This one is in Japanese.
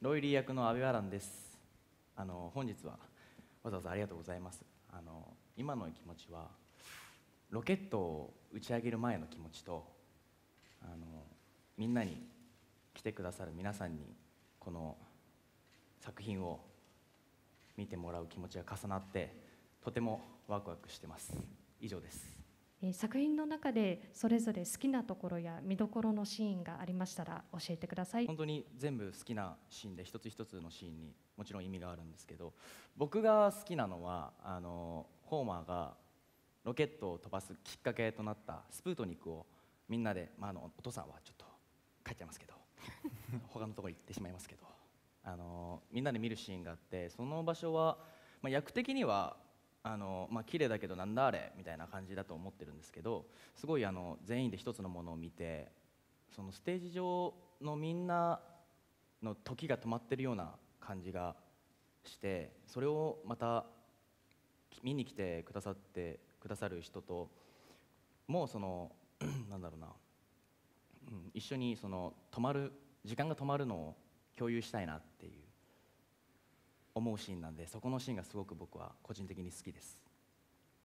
ロイリー役の阿部アランです。本日はわざわざありがとうございます。今の気持ちはロケットを打ち上げる前の気持ちと、みんなに来てくださる皆さんにこの作品を見てもらう気持ちが重なってとてもワクワクしてます。以上です。 作品の中でそれぞれ好きなところや見どころのシーンがありましたら教えてください。 本当に全部好きなシーンで、一つ一つのシーンにもちろん意味があるんですけど、僕が好きなのはホーマーがロケットを飛ばすきっかけとなったスプートニクをみんなで、お父さんはちょっと帰っちゃいますけど他のところ行ってしまいますけど、みんなで見るシーンがあって、その場所は、役的には綺麗だけどなんだあれみたいな感じだと思ってるんですけど、すごい全員で一つのものを見て、そのステージ上のみんなの時が止まってるような感じがして、それをまた見に来てくださる人ともなんだろうな、一緒に時間が止まるのを共有したいなっていう思うシーンなんで、そこのシーンがすごく僕は個人的に好きです。